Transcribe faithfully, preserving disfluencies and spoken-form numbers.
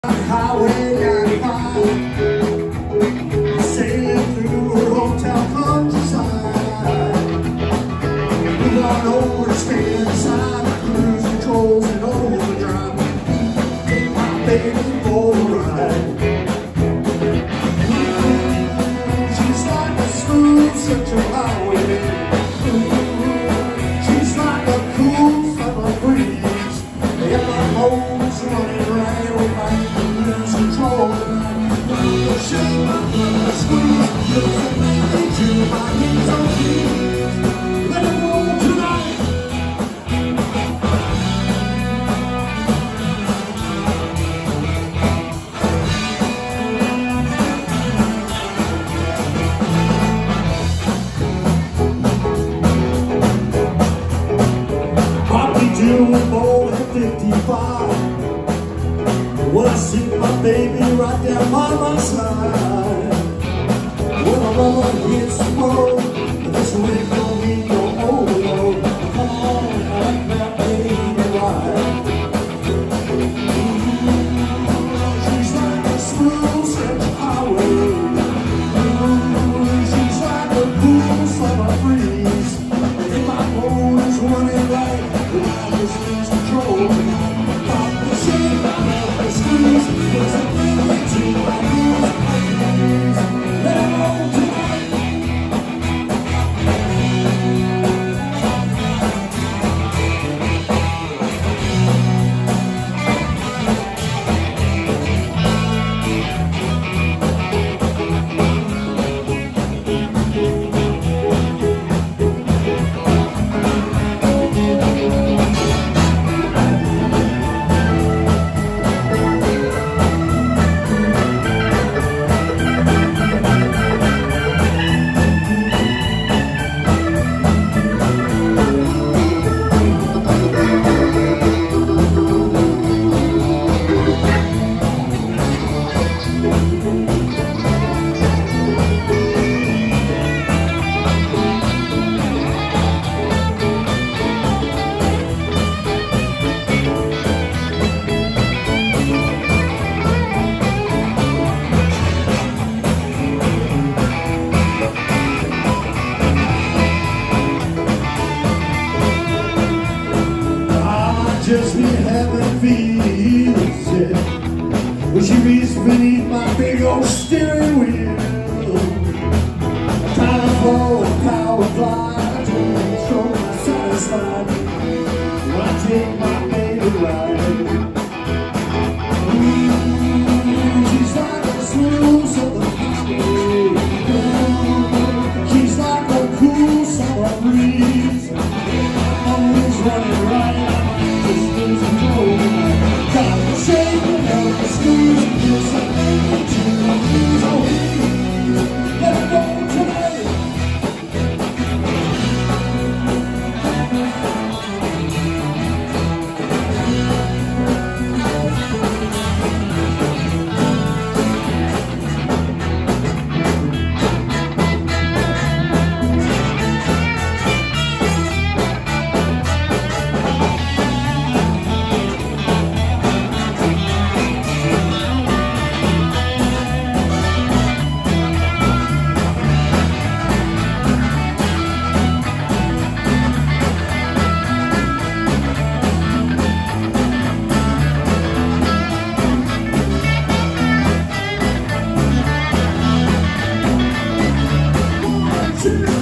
Highway ninety-five, sailing through her hometown countryside. We run over to stand aside, cruise controls and overdrive. Take my baby for a ride. She's like a smooth central highway. She's like a cool summer breeze. And my motor's running right away. Control tonight. Shake my blood, squeeze, look at me, to my knees on knees. Let it roll tonight. I'll be doing more than fifty-five. When I see my baby right down by my side. When my mama hits the road, this wind gon' be your overload. Come on, let that baby ride. She's like a smooth central highway. She's like a cool summer breeze. And my motor's running right, and I just lose control. Pop the shake, squeeze, puts a baby to my knees. Let it roll tonight. Just be having feelings, yeah. When she reaches beneath my big old steering wheel. Time to blow and power fly, to make sure I'm satisfied when I take my baby ride. Ooh, she's like a smooth summer highway. She's like a cool summer breeze. Always running right. Two.